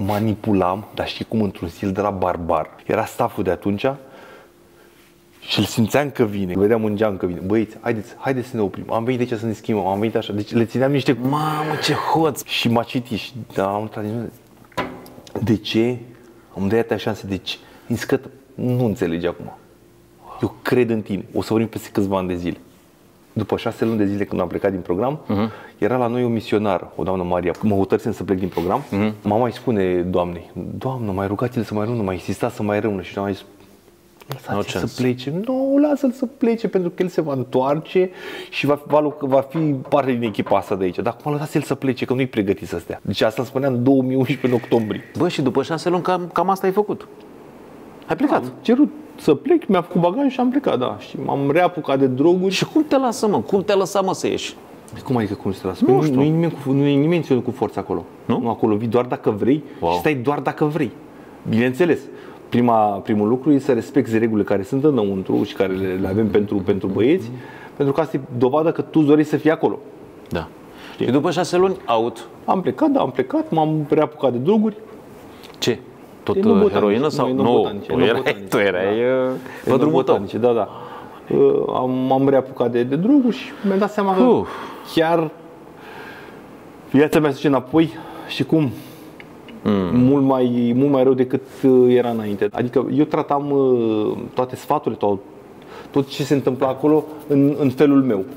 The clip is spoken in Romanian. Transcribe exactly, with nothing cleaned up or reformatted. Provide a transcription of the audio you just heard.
manipulam, dar știi cum, într-un stil de la barbar. Era stafful de atunci și îl simțeam că vine, vedeam în geam că vine. Băieți, haideți, haideți să ne oprim. Am venit aici să ne schimbăm, am venit așa. Deci le țineam niște... Mamă, ce hoț! Și m-a citit și da, am întrebat, de ce? Am dat atâtea șanse, de ce? Îmi zic că nu înțelegi acum. Eu cred în tine. O să vorbim peste câțiva ani de zile. După șase luni de zile când am plecat din program, uh-huh. era la noi o misionară, o doamnă Maria. Mă hotărâsem să plec din program. Uh-huh. Mama îi spune doamnei, Doamnă, mai rugați-l să mai rămână, mai insista să mai rămână. Și doamna îi spune, lăsați-l să plece. Nu, lasă-l să plece, pentru că el se va întoarce și va, va, va fi parte din echipa asta de aici. Dar acum lăsați-l să plece, că nu-i pregătit să stea. Deci asta îmi spunea în două mii unsprezece, în octombrie. Bă, și după șase luni cam, cam asta ai făcut. Ai plecat. Am cerut să plec, mi-a făcut bagaj și am plecat, da. Și m-am reapucat de droguri. Și cum te lasă, mă? Cum te lăsa, mă, să ieși? Cum adică cum să te lasă? Nu, nu, știu. nu, e nimeni cu, nu e nimeni ținut cu forța acolo. Nu? Nu, acolo vii doar dacă vrei wow. și stai doar dacă vrei. Bineînțeles, prima, primul lucru e să respecti regulile care sunt înăuntru și care le, le avem pentru, pentru băieți, mm-hmm. pentru că asta e dovadă că tu dorești să fii acolo. Da. Știi? Și după șase luni, out. Am plecat, da, am plecat, m-am reapucat de droguri. Ce? Tot heroină sau nu? Tu erai, tu erai da. pe drumul tău. Da, da. Am, am reapucat de, de droguri și mi-am dat seama că uh. chiar viața mea se duce înapoi și cum mm. mult, mai, mult mai rău decât era înainte. Adică eu tratam toate sfaturile, tot, tot ce se întâmpla acolo în, în felul meu.